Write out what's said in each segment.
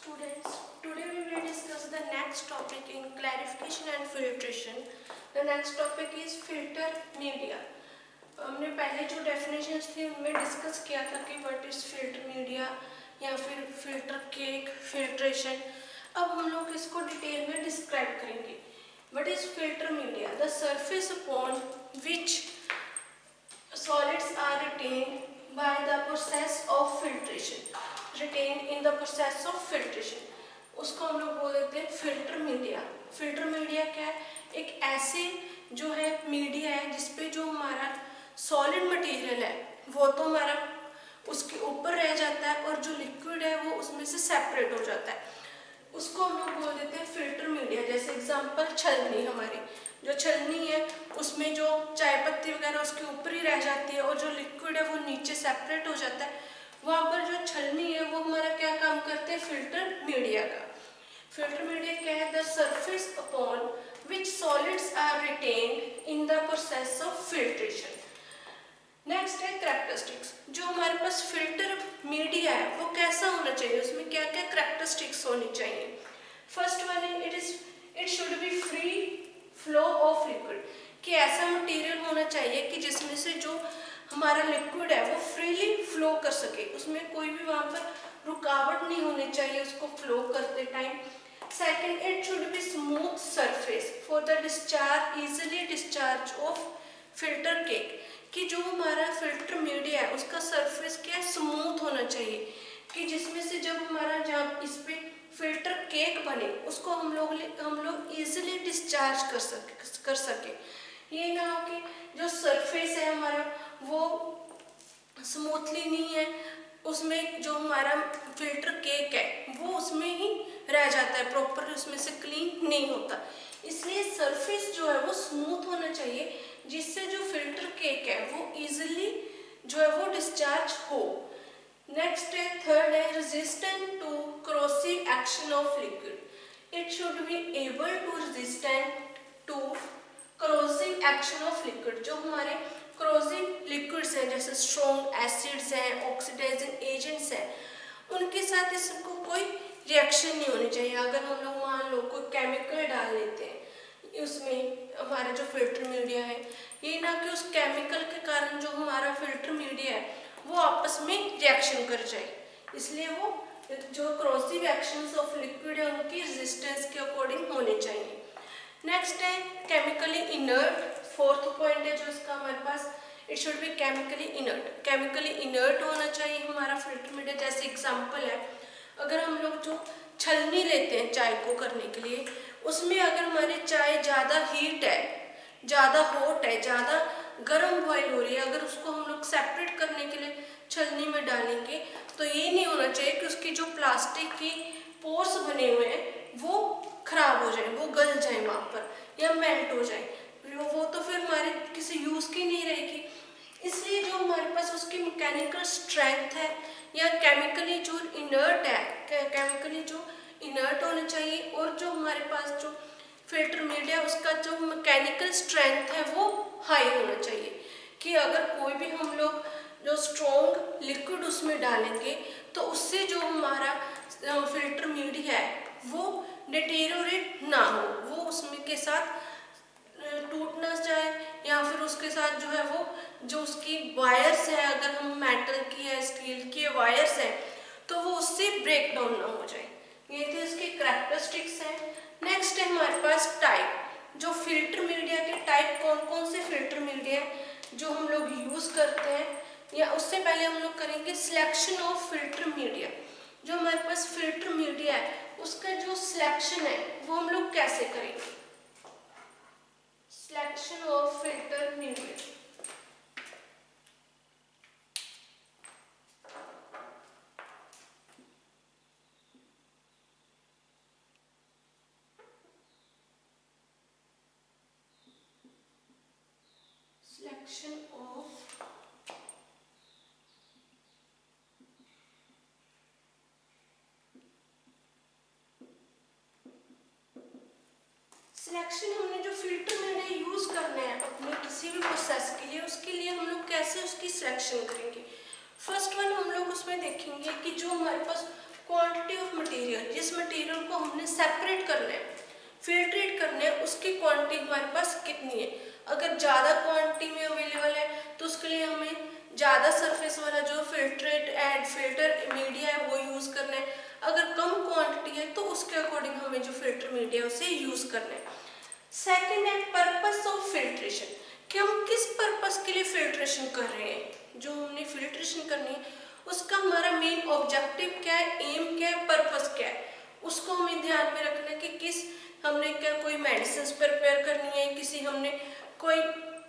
Students, today we will discuss the next topic in clarification and filtration. The next topic is filter media. हमने पहले जो definitions थी उनमें discuss किया था कि व्हाट इज फिल्टर मीडिया या फिर फिल्टर केक फिल्ट्रेशन. अब हम लोग इसको डिटेल में डिस्क्राइब करेंगे. What is filter media? The surface upon which solids are retained by the process of filtration. Retained in the process of filtration. उसको हम लोग बोल देते हैं फिल्टर मीडिया. फिल्टर मीडिया क्या है? एक ऐसे जो है मीडिया है जिसपे जो हमारा सॉलिड मटेरियल है वो तो हमारा उसके ऊपर रह जाता है और जो लिक्विड है वो उसमें से सेपरेट हो जाता है. उसको हम लोग बोल देते हैं फिल्टर मीडिया. जैसे एग्जांपल छलनी, हमारी जो छलनी है उसमें जो चाय पत्ती वगैरह उसके ऊपर ही रह जाती है और जो लिक्विड है वो नीचे सेपरेट हो जाता है. वहाँ पर जो छलनी है वो हमारा क्या काम करते हैं? फिल्टर मीडिया का. फिल्टर मीडिया क्या है? The surface upon which solids are retained in the process of filtration. Next है कैरेक्टरिस्टिक्स. जो हमारे पास फिल्टर मीडिया है वो कैसा होना चाहिए, उसमें क्या क्या कैरेक्टरिस्टिक्स होनी चाहिए. फर्स्ट वन है it should be free flow of liquid. कि ऐसा मटेरियल होना चाहिए कि जिसमें से जो हमारा लिक्विड है वो फ्रीली फ्लो कर सके, उसमें कोई भी वहाँ पर रुकावट नहीं होनी चाहिए उसको फ्लो करते time. Second, it should be smooth surface for the discharge easily discharge of filter cake. कि जो हमारा फिल्टर मीडिया है उसका सरफेस क्या है? स्मूथ होना चाहिए कि जिसमें से जब हमारा जब इस पे फिल्टर केक बने उसको हम लोग इजीली डिस्चार्ज कर सके. ये ना हो कि जो सरफेस है हमारा वो स्मूथली नहीं है, उसमें जो हमारा फिल्टर केक है वो उसमें ही रह जाता है, प्रॉपर उसमें से क्लीन नहीं होता. इसलिए सरफेस जो है वो स्मूथ होना चाहिए जिससे जो फिल्टर केक है वो इजीली जो है वो डिस्चार्ज हो. नेक्स्ट है थर्ड है resistant to corrosive action of liquid. It should be able to resistant to corrosive action of liquid. जो हमारे corrosive liquids हैं जैसे strong acids हैं, oxidizing agents हैं, उनके साथ इसको कोई रिएक्शन नहीं होनी चाहिए. अगर हम लोग मान लो कोई केमिकल डाल लेते हैं उसमें हमारा जो फिल्टर मीडिया है, ये ना कि उस केमिकल के कारण जो हमारा फिल्टर मीडिया है वो आपस में रिएक्शन कर जाए. इसलिए वो जो corrosive एक्शंस ऑफ लिक्विड है उनकी रेजिस्टेंस के अकॉर्डिंग होने चाहिए. नेक्स्ट है केमिकली इनर्ट. फोर्थ पॉइंट है जो इसका हमारे पास, it should be chemically inert. Chemically inert होना चाहिए हमारा फिल्टर मीडिया. जैसे एग्जांपल है, अगर हम लोग जो छलनी लेते हैं चाय को करने के लिए, उसमें अगर हमारी चाय ज़्यादा हीट है, ज़्यादा हॉट है, ज़्यादा गर्म बॉयल हो रही है, अगर उसको हम लोग सेपरेट करने के लिए छलनी में डालेंगे तो ये नहीं होना चाहिए कि उसकी जो प्लास्टिक की पोर्स बने हुए हैं वो खराब हो जाए, वो गल जाए वहाँ पर या मेल्ट हो जाए, वो तो फिर हमारे किसी यूज़ की नहीं रहेगी. इसलिए जो हमारे पास उसकी मैकेनिकल स्ट्रेंथ है या केमिकली जो इनर्ट है, केमिकली जो इनर्ट होना चाहिए, और जो हमारे पास जो फिल्टर मीडिया उसका जो मैकेनिकल स्ट्रेंथ है वो हाई होना चाहिए. कि अगर कोई भी हम लोग जो स्ट्रॉन्ग लिक्विड उसमें डालेंगे तो उससे जो हमारा फिल्टर मीडिया है वो डिटेरियोरेट ना हो, वो उसमें के साथ टूट ना जाए, या फिर उसके साथ जो है वो जो उसकी वायर्स है, अगर हम मेटल की है स्टील की वायर्स है तो वो उससे ब्रेक डाउन ना हो जाए. ये थे इसके कैरेक्टरिस्टिक्स हैं. नेक्स्ट है हमारे पास टाइप. जो फिल्टर मीडिया के टाइप कौन कौन से फिल्टर मीडिया जो हम लोग यूज़ करते हैं, या उससे पहले हम लोग करेंगे सिलेक्शन ऑफ फिल्टर मीडिया. जो हमारे पास फिल्टर मीडिया है उसका जो सिलेक्शन है वो हम लोग कैसे करेंगे. Selection of filter media. Selection of selection, हमने जो फिल्टर मीडिया यूज करना है अपने किसी भी प्रोसेस के लिए, उसके लिए हम लोग कैसे उसकी सिलेक्शन करेंगे. फर्स्ट वन हम लोग उसमें देखेंगे कि जो हमारे पास क्वांटिटी ऑफ मटेरियल, जिस मटेरियल को हमने सेपरेट करना है, फिल्ट्रेट करना है, उसकी क्वांटिटी हमारे पास कितनी है। अगर ज़्यादा क्वांटिटी में अवेलेबल है तो उसके लिए हमें ज़्यादा सरफेस वाला जो फिल्टर मीडिया है वो यूज़ करना है। अगर कम क्वांटिटी है तो उसके अकॉर्डिंग हमें जो फिल्टर मीडिया है उसे यूज़ करना है। सेकेंड है पर्पस ऑफ फिल्ट्रेशन, कि हम किस पर्पस के लिए फिल्ट्रेशन कर रहे हैं। जो हमने फिल्ट्रेशन करनी है उसका हमारा मेन ऑब्जेक्टिव क्या है, एम क्या है, पर्पस क्या है, उसको हमें ध्यान में रखना है। कि किस हमने क्या कोई मेडिसिन प्रिपेयर करनी है, किसी हमने कोई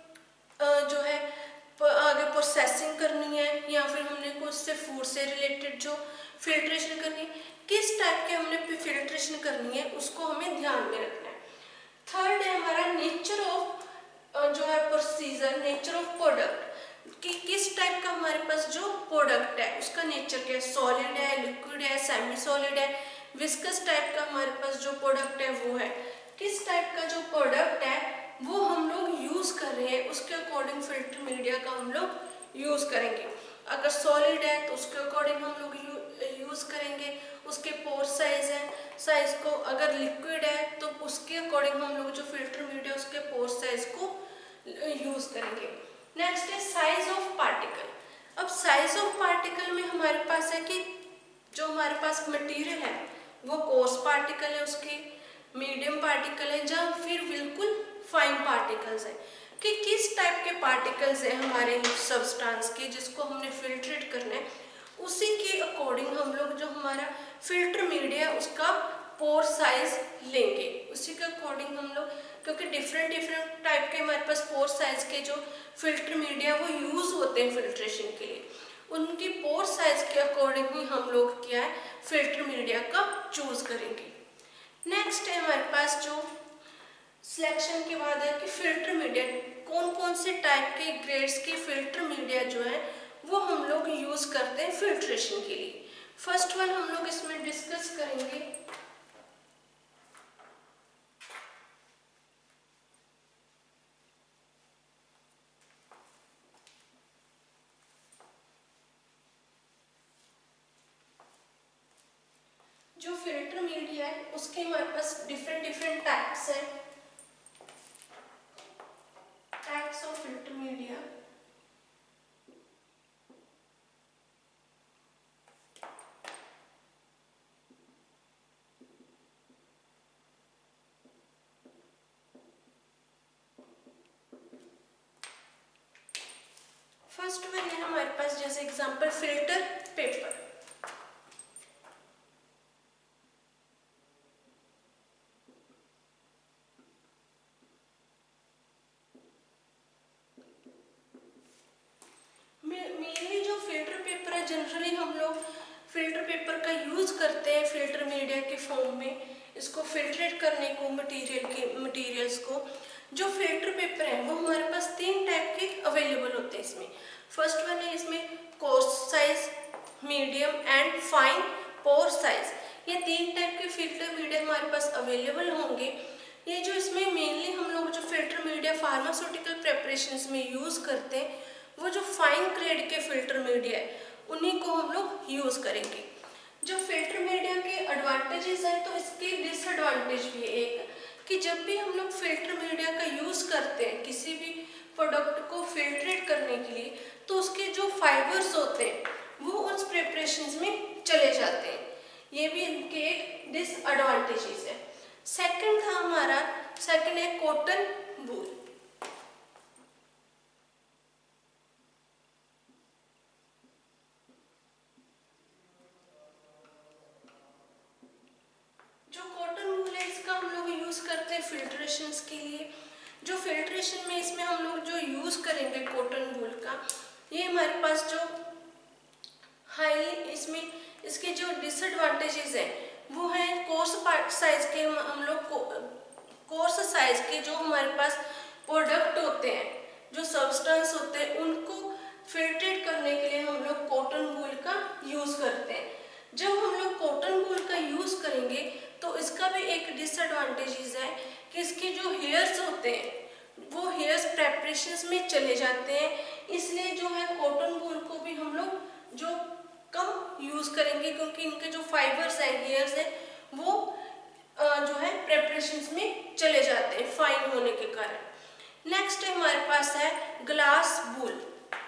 जो है आगे प्रोसेसिंग करनी है, या फिर हमने कुछ से फूड से रिलेटेड जो फिल्ट्रेशन करनी है, किस टाइप के हमने फिल्ट्रेशन करनी है उसको हमें ध्यान में रखना है। थर्ड है हमारा नेचर ऑफ जो है प्रोसीजर, नेचर ऑफ प्रोडक्ट, कि किस टाइप का हमारे पास जो प्रोडक्ट है उसका नेचर क्या है, सॉलिड है, लिक्विड है, सेमी सॉलिड है, विस्कस टाइप का हमारे पास जो प्रोडक्ट है वो है। किस टाइप का जो प्रोडक्ट है वो हम लोग यूज कर रहे हैं, उसके अकॉर्डिंग फिल्टर मीडिया का हम लोग यूज करेंगे। अगर सॉलिड है तो उसके अकॉर्डिंग हम लोग यूज करेंगे, उसके पोर साइज को। अगर लिक्विड है तो उसके अकॉर्डिंग हम लोग जो फिल्टर मीडिया उसके पोर साइज को यूज करेंगे। नेक्स्ट है साइज ऑफ पार्टिकल। अब साइज ऑफ पार्टिकल में हमारे पास है कि जो हमारे पास मटेरियल है वो कोर्स पार्टिकल है, उसके मीडियम पार्टिकल है, या फिर बिल्कुल फाइन पार्टिकल्स है। कि किस टाइप के पार्टिकल्स है हमारे सब्सटेंस के जिसको हमने फिल्ट्रेट करना है, उसी के अकॉर्डिंग हम लोग जो हमारा फिल्टर मीडिया उसका पोर साइज लेंगे। उसी के अकॉर्डिंग हम लोग, क्योंकि डिफरेंट टाइप के हमारे पास पोर साइज के जो फिल्टर मीडिया वो यूज होते हैं फिल्ट्रेशन के लिए, उनकी पोर साइज के अकॉर्डिंग ही हम लोग क्या है फिल्टर मीडिया का चूज करेंगे। नेक्स्ट है हमारे पास जो सिलेक्शन के बाद है कि फिल्टर मीडिया कौन कौन से टाइप के ग्रेड्स के फिल्टर मीडिया जो है वो हम लोग यूज करते हैं फिल्ट्रेशन के लिए। फर्स्ट वन हम लोग इसमें डिस्कस करेंगे जो फिल्टर मीडिया है उसके हमारे पास डिफरेंट टाइप्स हैं, types of filter media. First one है हमारे पास जैसे एग्जांपल फिल्टर पेपर। मेनली जो फिल्टर पेपर है जनरली हम लोग फिल्टर पेपर का यूज करते हैं फिल्टर मीडिया के फॉर्म में, इसको फिल्ट्रेट करने को मटेरियल्स को। जो फिल्टर पेपर है वो हमारे पास 3 टाइप के अवेलेबल होते हैं इसमें। फर्स्ट वन है इसमें coarse size, medium and fine pore size. ये 3 टाइप के फिल्टर मीडिया हमारे पास अवेलेबल होंगे। ये जो इसमें मेनली हम लोग जो फिल्टर मीडिया फार्मास्यूटिकल प्रेपरेशंस में यूज करते हैं वो जो फाइन ग्रेड के फिल्टर मीडिया है उन्हीं को हम लोग यूज करेंगे। जो फिल्टर मीडिया के एडवांटेजेस हैं तो इसके डिसएडवांटेज भी है एक, कि जब भी हम लोग फिल्टर मीडिया का यूज करते हैं किसी भी प्रोडक्ट को फिल्ट्रेट करने के लिए तो उसके जो फाइबर्स होते हैं वो उस प्रिपरेशंस में चले जाते हैं। ये भी इनके एक डिसएडवांटेजेस है। सेकंड था हमारा, सेकंड है कॉटन वूल। जो कॉटन वूल है इसका हम लोग यूज करते हैं फिल्ट्रेशंस के लिए। जो फिल्ट्रेशन में इसमें हम लोग जो यूज करेंगे कॉटन वूल का, ये हमारे पास जो हाई इसमें इसके जो डिसएडवांटेजेस हैं वो है कोर्स साइज के, हम लोग कोर्स साइज के जो हमारे पास प्रोडक्ट होते हैं, जो सब्सटेंस होते हैं उनको फिल्ट्रेट करने के लिए हम लोग कॉटन वूल का यूज करते हैं। जब हम लोग कॉटन वूल का यूज करेंगे तो इसका भी एक डिसएडवांटेजेस है कि इसके जो हेयर्स होते हैं वो हेयर्स प्रेपरेशंस में चले जाते हैं। इसलिए जो है कॉटन वूल को भी हम लोग जो कम यूज करेंगे, क्योंकि इनके जो फाइबर्स है, लेयर्स है, वो जो है प्रेपरेशंस में चले जाते हैं फाइन होने के कारण। नेक्स्ट है हमारे पास है ग्लास वूल।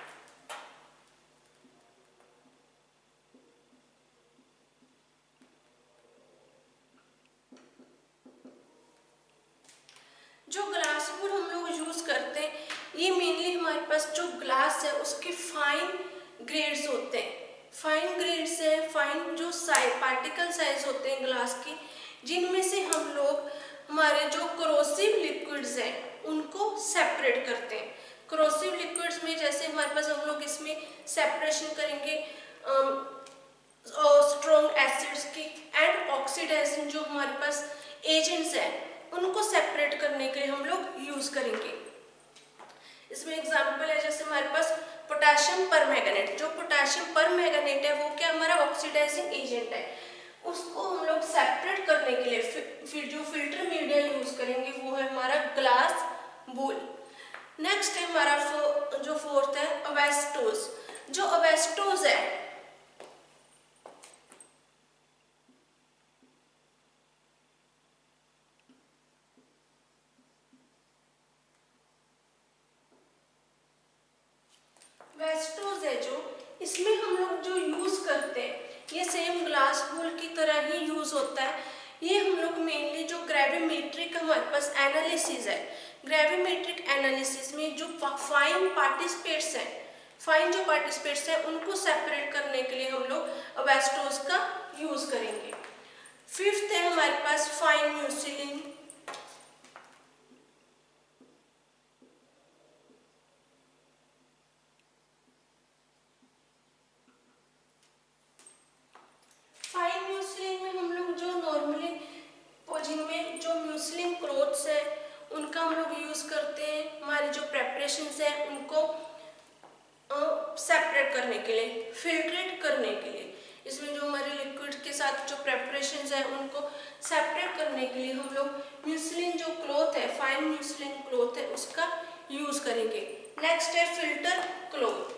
जो ग्लास वूल हम लोग यूज करते हैं, ये मेनली हमारे पास जो ग्लास है उसके फाइन ग्रेड्स होते हैं। फाइन ग्रेड्स है, फाइन जो पार्टिकल साइज होते हैं ग्लास की, जिनमें से हम लोग हमारे जो कोरोसिव लिक्विड्स हैं उनको सेपरेट करते हैं। कोरोसिव लिक्विड्स में जैसे हमारे पास हम लोग इसमें सेपरेशन करेंगे स्ट्रॉन्ग एसिड्स की एंड ऑक्सीडाइजिंग जो हमारे पास एजेंट्स हैं उनको सेपरेट करने के लिए हम लोग यूज करेंगे। इसमें एग्जांपल है जैसे हमारे पास पोटेशियम परमैंगनेट। जो पोटेशियम परमैंगनेट है वो क्या हमारा ऑक्सीडाइजिंग एजेंट है, उसको हम लोग सेपरेट करने के लिए फिर जो फिल्टर मीडिया यूज करेंगे वो है हमारा ग्लास वूल। नेक्स्ट है हमारा जो फोर्थ है अवेस्टोज। जो अवेस्टोज है वेस्टोज है जो, इसमें हम लोग जो यूज करते हैं ये सेम ग्लास वूल की तरह ही यूज होता है। ये हम लोग मेनली जो ग्रेविमेट्रिक हमारे पास एनालिसिस है, ग्रेविमेट्रिक एनालिसिस में जो फाइन पार्टिसिपेट्स हैं, फाइन जो पार्टिसिपेट्स हैं उनको सेपरेट करने के लिए हम लोग वेस्टोज का यूज करेंगे। फिफ्थ है हमारे पास फाइन म्यूसिलिन। फाइन म्यूसलिन में हम लोग जो नॉर्मली जिनमें जो म्यूसलिन क्लॉथ्स है उनका हम लोग यूज करते हैं हमारी जो प्रेपरेशंस है उनको सेपरेट करने के लिए, फिल्ट्रेट करने के लिए। इसमें जो हमारे लिक्विड के साथ जो प्रेपरेशंस है उनको सेपरेट करने के लिए हम लोग म्यूसलिन जो क्लॉथ है, फाइन म्यूसलिन क्लॉथ है, उसका यूज करेंगे। नेक्स्ट है फिल्टर क्लॉथ।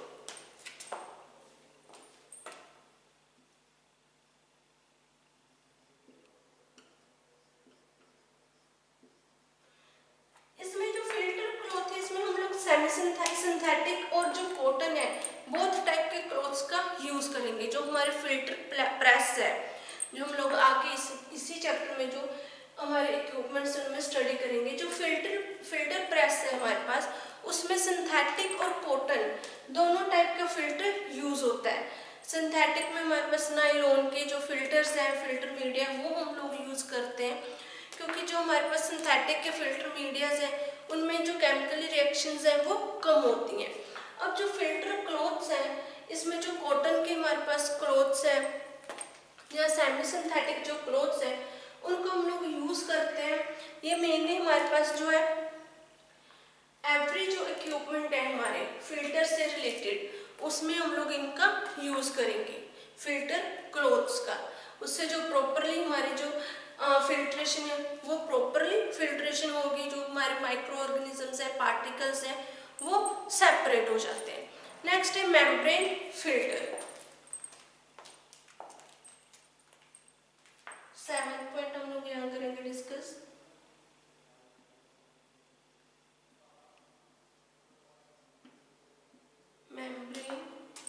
सिंथेटिक और जो कॉटन है बोथ टाइप के क्लॉथ्स का यूज करेंगे। जो हमारे फिल्टर प्रेस है, जो हम लोग आगे इसी चैप्टर में जो हमारे इक्विपमेंट्स उनमें स्टडी करेंगे। जो फिल्टर प्रेस है हमारे पास, उसमें सिंथेटिक और कॉटन दोनों टाइप का फिल्टर यूज होता है। सिंथेटिक में हमारे पास नायलॉन के जो फिल्टर्स हैं, फिल्टर मीडिया, वो हम लोग यूज करते हैं, क्योंकि जो हमारे पास सिंथेटिक के फिल्टर मीडियाज हैं उनमें जो केमिकल रिएक्शंस हैं वो कम होती हैं। अब जो फिल्टर क्लॉथ्स हैं, इसमें जो कॉटन के हमारे पास क्लॉथ्स हैं या सेमी सिंथेटिक जो क्लॉथ्स हैं उनको हम लोग यूज करते हैं। ये मेनली हमारे पास जो है एवरी जो इक्विपमेंट है हमारे फिल्टर से रिलेटेड, उसमें हम लोग इनका यूज करेंगे, फिल्टर क्लॉथ्स का। उससे जो प्रॉपरली हमारी जो फिल्ट्रेशन है वो प्रॉपरली फिल्ट्रेशन होगी, जो हमारे माइक्रो ऑर्गेनिजम्स है, पार्टिकल्स हैं, वो सेपरेट हो जाते हैं। नेक्स्ट है मेम्ब्रेन फिल्टर। 7th पॉइंट हम लोग यहाँ करेंगे डिस्कस। Membrane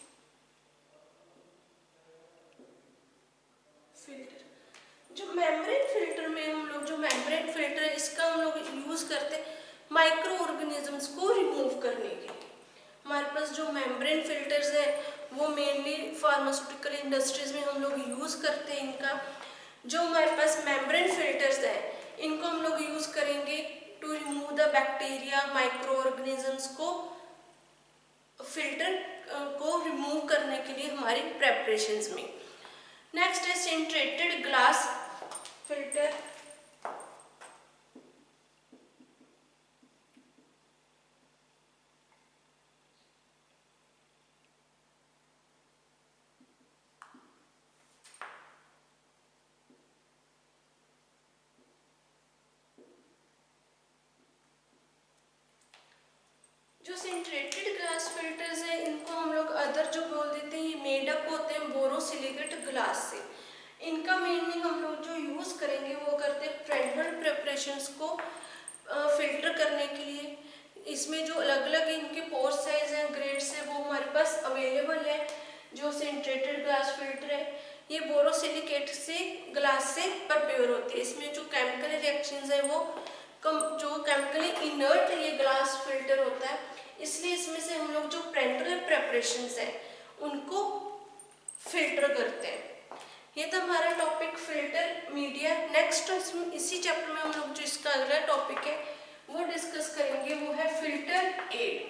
filter. जो मेम्ब्रेन फिल्टर में हम लोग जो मेम्ब्रेन फिल्टर है इसका हम लोग यूज करते हैं माइक्रो ऑर्गेनिजम्स को रिमूव करने के लिए। हमारे पास जो मेम्ब्रेन फिल्टर्स है वो मेनली फार्मास्यूटिकल इंडस्ट्रीज में हम लोग यूज करते हैं इनका। जो हमारे पास मेम्ब्रेन फिल्टर्स है इनको हम लोग यूज करेंगे to remove the bacteria, micro organisms को फिल्टर को रिमूव करने के लिए हमारी प्रेपरेशंस में। नेक्स्ट है सिंट्रेटेड ग्लास फिल्टर। जो सिंट्रेटेड ग्लास फिल्टर्स है इनको हम लोग अदर जो बोल देते हैं ये मेड अप होते हैं बोरोसिलिकेट ग्लास से। इनका मेनली हम लोग जो यूज़ करेंगे वो करते हैं फ्रेगमेंट प्रिपरेशंस को फिल्टर करने के लिए। इसमें जो अलग अलग इनके पोर साइज हैं, ग्रेड्स हैं, वो हमारे पास अवेलेबल है। जो सिंट्रेटेड ग्लास फिल्टर है ये बोरोसिलिकेट से ग्लास से प्रिपेयर होती है। इसमें जो केमिकल रिएक्शंस है वो जो केमिकली इनर्ट ये ग्लास फिल्टर होता है, इसलिए इसमें से हम लोग जो पेरेंटल प्रेपरेशंस हैं उनको फिल्टर करते हैं। ये था हमारा टॉपिक फिल्टर मीडिया। नेक्स्ट इसी चैप्टर में हम लोग जो इसका अगला टॉपिक है वो डिस्कस करेंगे, वो है फिल्टर एड।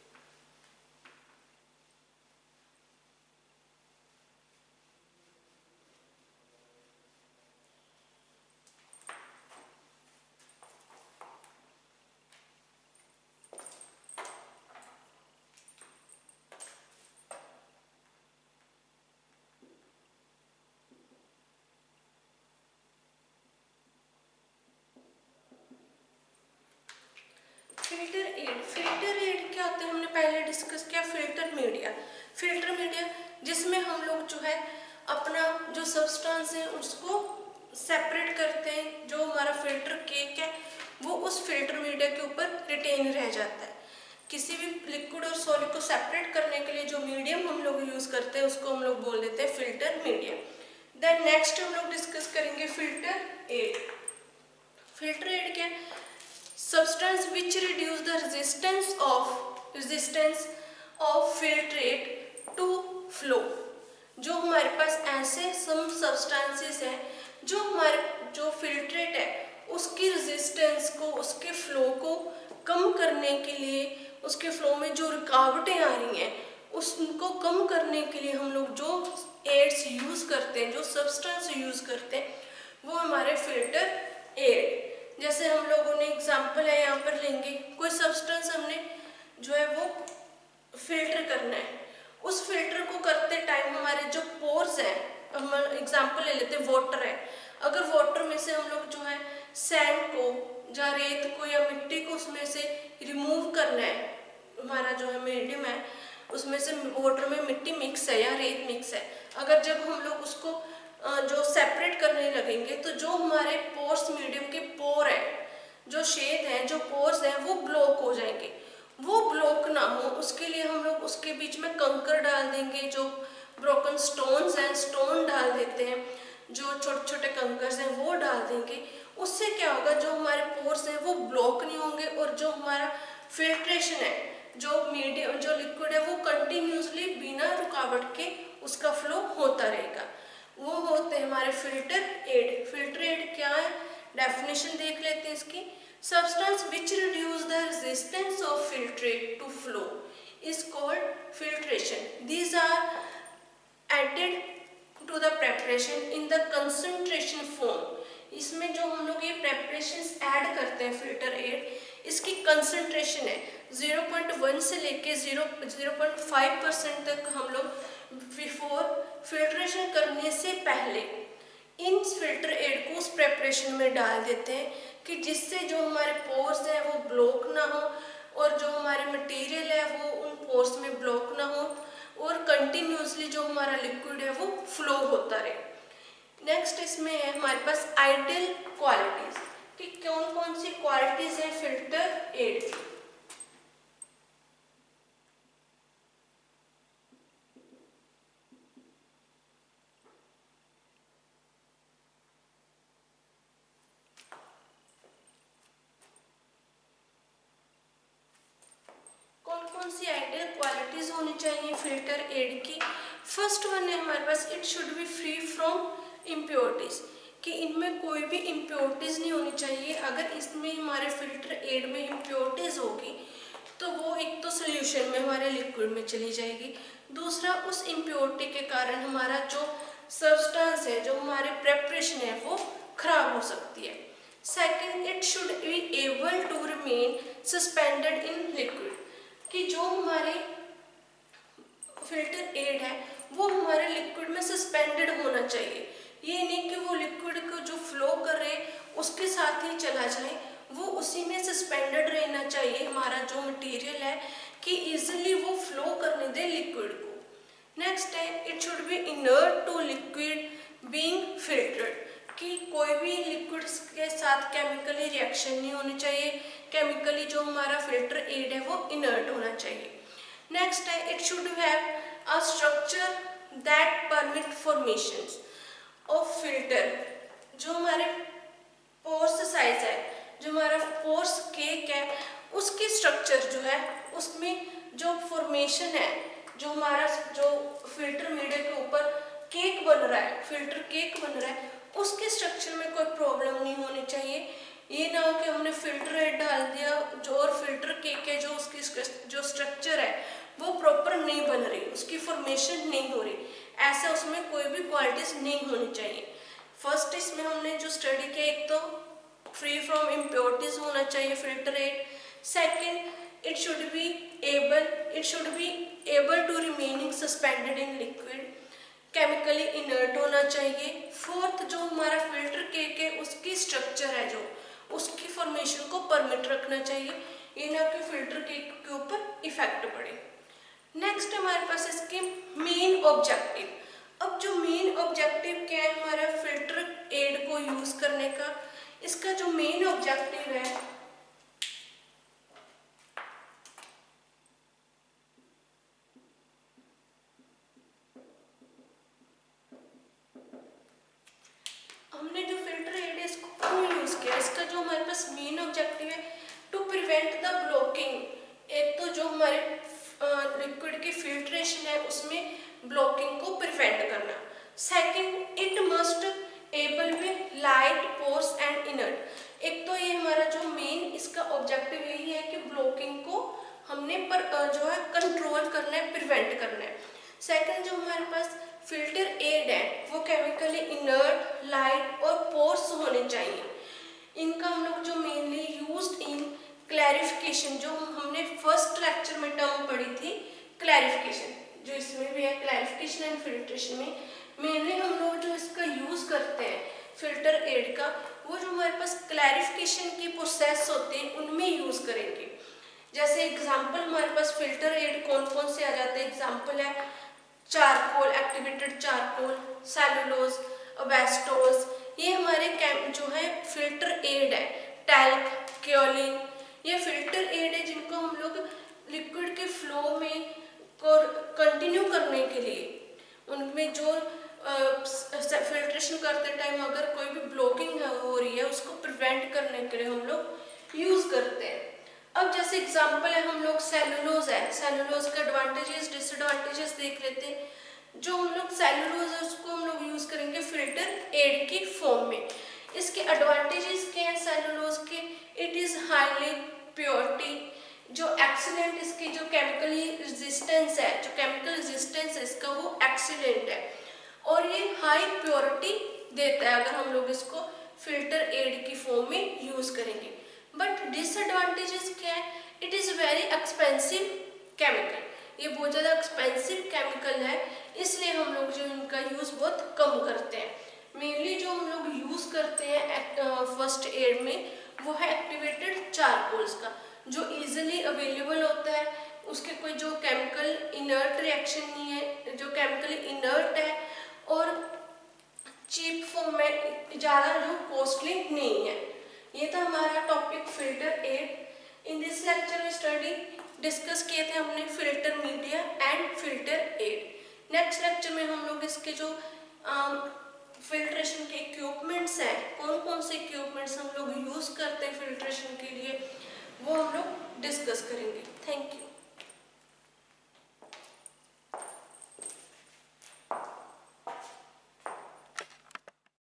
फिल्टर एड क्या होता है हमने पहले डिस्कस किया। फिल्टर मीडिया जिसमें हम लोग जो है अपना जो सब्सटेंस है उसको सेपरेट करते हैं। जो हमारा फिल्टर केक है वो उस फिल्टर मीडिया के ऊपर रिटेन रह जाता है। किसी भी लिक्विड और सॉलिड को सेपरेट करने के लिए जो मीडियम हम लोग यूज करते हैं उसको हम लोग बोल देते हैं फिल्टर मीडिया। देन नेक्स्ट हम लोग डिस्कस करेंगे फिल्टर एड। फिल्टर एड क्या है? Substance which reduce the resistance of filtrate to flow। जो हमारे पास ऐसे सम सब्सटेंसेस हैं जो हमारे जो फिल्ट्रेट है उसकी रेजिस्टेंस को, उसके फ्लो को कम करने के लिए, उसके फ्लो में जो रुकावटें आ रही हैं उसको कम करने के लिए हम लोग जो एड्स यूज करते हैं, जो सब्सटेंस यूज करते हैं वो हमारे फिल्टर एड। जैसे हम लोगों ने एग्जाम्पल है यहाँ पर लेंगे, कोई सब्सटेंस हमने जो है वो फिल्टर करना है। उस फिल्टर को करते टाइम हमारे जो पोर्स हैं, हम एग्जाम्पल ले लेते हैं वाटर है। अगर वाटर में से हम लोग जो है सैंड को या रेत को या मिट्टी को उसमें से रिमूव करना है, हमारा जो है मीडियम है उसमें से वाटर में मिट्टी मिक्स है या रेत मिक्स है, अगर जब हम लोग उसको जो सेपरेट करने लगेंगे तो जो हमारे पोर्स मीडियम के पोर है, जो छेद हैं, जो पोर्स हैं वो ब्लॉक हो जाएंगे। वो ब्लॉक ना हो उसके लिए हम लोग उसके बीच में कंकर डाल देंगे, जो ब्रोकन स्टोन्स हैं स्टोन डाल देते हैं, जो छोटे छोटे कंकर्स हैं वो डाल देंगे। उससे क्या होगा, जो हमारे पोर्स हैं वो ब्लॉक नहीं होंगे और जो हमारा फिल्ट्रेशन है, जो मीडियम जो लिक्विड है वो कंटिन्यूसली बिना रुकावट के उसका फ्लो होता रहेगा। वो होते हैं हमारे फिल्टर एड। फिल्टर एड क्या है, डेफिनेशन देख लेते हैं इसकी। Substance which reduce the resistance of filtrate to flow is called filtration. These are added to the preparation in the concentration form. इसमें जो हम लोग ये प्रेपरेशंस ऐड करते हैं फिल्टर एड, इसकी कंसंट्रेशन है 0.1 से लेके 0.5% तक हम लोग बिफोर फिल्ट्रेशन करने से पहले इन फिल्टर एड को उस प्रेपरेशन में डाल देते हैं कि जिससे जो हमारे पोर्स हैं वो ब्लॉक ना हो और जो हमारे मटेरियल है वो उन पोर्स में ब्लॉक ना हो और कंटिन्यूसली जो हमारा लिक्विड है वो फ्लो होता रहे। नेक्स्ट इसमें है हमारे पास आइडियल क्वालिटीज कि कौन कौन सी क्वालिटीज है फिल्टर एड की। कौन सी आइडियल क्वालिटीज होनी चाहिए फिल्टर एड की। फर्स्ट वन है हमारे पास it should be free from impurities, कि इनमें कोई भी इम्प्योरिटीज नहीं होनी चाहिए। अगर इसमें हमारे फिल्टर एड में इम्प्योरिटीज होगी तो वो एक तो सोल्यूशन में हमारे लिक्विड में चली जाएगी, दूसरा उस इम्प्योरिटी के कारण हमारा जो सब्सटेंस है, जो हमारे प्रेपरेशन है वो खराब हो सकती है। Second, it should be able to remain suspended in liquid, कि जो हमारे फिल्टर एड है वो हमारे लिक्विड में सस्पेंडेड होना चाहिए। ये नहीं कि वो लिक्विड को जो फ्लो कर रहे उसके साथ ही चला जाए, वो उसी में सस्पेंडेड रहना चाहिए हमारा जो मटेरियल है, कि इजीली वो फ्लो करने दे लिक्विड को। नेक्स्ट है it should be inert to liquid being filtered, कि कोई भी लिक्विड के साथ केमिकली रिएक्शन नहीं होनी चाहिए, केमिकली जो हमारा फिल्टर एड है वो इनर्ट होना चाहिए। नेक्स्ट है it should have a structure that permit formations of filter, जो हमारे पोर्स साइज है, जो हमारा पोर्स केक है, उसकी स्ट्रक्चर जो है उसमें जो फॉर्मेशन है, जो हमारा जो फिल्टर मीडिया के ऊपर केक बन रहा है, फिल्टर केक बन रहा है, उसके स्ट्रक्चर में कोई प्रॉब्लम नहीं होनी चाहिए। ये ना हो कि हमने फिल्टर हेड डाल दिया जो और फिल्टर केक है जो उसकी जो स्ट्रक्चर है वो प्रॉपर नहीं बन रही, उसकी फॉर्मेशन नहीं हो रही, ऐसा उसमें कोई भी क्वालिटीज नहीं होनी चाहिए। फर्स्ट इसमें हमने जो स्टडी किया, एक तो फ्री फ्रॉम इम्प्योरिटीज होना चाहिए filter head, second it should be able to remaining suspended in liquid, chemically inert होना चाहिए। फोर्थ जो हमारा फिल्टर केक है उसकी स्ट्रक्चर है जो उसकी फॉर्मेशन को परमिट रखना चाहिए, ये ना कि फिल्टर केक के ऊपर इफेक्ट पड़े। नेक्स्ट हमारे पास इसके मेन ऑब्जेक्टिव। अब जो मेन ऑब्जेक्टिव क्या है हमारा फिल्टर एड को यूज करने का, इसका जो मेन ऑब्जेक्टिव है हमने जो फिल्टर एड है इसको क्यों यूज किया, इसका जो हमारे पास मेन ऑब्जेक्टिव है टू प्रिवेंट द ब्लॉकिंग, एक तो जो हमारे लिक्विड की फिल्ट्रेशन है उसमें ब्लॉकिंग को प्रिवेंट करना, second it must able with light pores and inert, एक तो ये हमारा जो मेन इसका ऑब्जेक्टिव यही है कि ब्लॉकिंग को हमने जो है कंट्रोल करना है, प्रिवेंट करना है। सेकंड जो हमारे पास फिल्टर एड है वो केमिकली इनर्ट, लाइट और पोर्स होने चाहिए। इनका हम लोग जो मेनली यूज्ड इन क्लैरिफिकेशन, जो हमने फर्स्ट लेक्चर में टर्म पढ़ी थी क्लैरिफिकेशन, जो इसमें भी है क्लैरिफिकेशन एंड फिल्ट्रेशन में मेनली हम लोग जो इसका यूज करते हैं फिल्टर एड का, वो जो हमारे पास क्लैरिफिकेशन की प्रोसेस होते हैं उनमें यूज करेंगे। जैसे एग्जाम्पल हमारे पास फिल्टर एड कौन कौन से आ जाते हैं, एग्जाम्पल है charcoal, activated charcoal, cellulose, asbestos, ये हमारे जो है फिल्टर एड है, टैल्क, क्योलिन, ये फिल्टर एड है जिनको हम लोग लिक्विड के फ्लो में कंटिन्यू करने के लिए उनमें जो फिल्ट्रेशन करते टाइम अगर कोई भी ब्लॉकिंग हो रही है उसको प्रिवेंट करने के लिए हम लोग यूज करते हैं। अब जैसे एग्जांपल है हम लोग सेलुलोज है, सेलुलोज के एडवांटेजेस डिसएडवांटेजेस देख लेते हैं। जो हम लोग सेलुलोज है उसको हम लोग यूज करेंगे फिल्टर एड की फॉर्म में। इसके एडवांटेजेस क्या है सेलुलोज के, इट इज हाईली प्योरिटी, जो एक्सीलेंट इसकी जो केमिकली रेजिस्टेंस है, जो केमिकल रेजिस्टेंस है इसका वो एक्सीलेंट है और ये हाई प्योरिटी देता है अगर हम लोग इसको फिल्टर एड की फॉर्म में यूज करेंगे। बट डिसएडवांटेजेस क्या है, it is very expensive chemical, ये बहुत ज़्यादा एक्सपेंसिव केमिकल है, इसलिए हम लोग जो इनका यूज बहुत कम करते हैं। मेनली जो हम लोग यूज करते हैं फर्स्ट एड में वो है एक्टिवेटेड चारकोल्स का, जो इजीली अवेलेबल होता है, उसके कोई जो केमिकल इनर्ट रिएक्शन नहीं है, जो केमिकली इनर्ट है और चीप फॉर्म में, ज़्यादा जो कॉस्टली नहीं है। ये था हमारा topic filter aid. In this lecture में स्टडी डिस्कस किए थे हमने filter media and filter aid. Next lecture में हम लोग इसके जो फिल्ट्रेशन के इक्विपमेंट्स हैं, कौन कौन से इक्विपमेंट्स हम लोग यूज करते हैं फिल्ट्रेशन के लिए, वो हम लोग डिस्कस करेंगे। Thank you.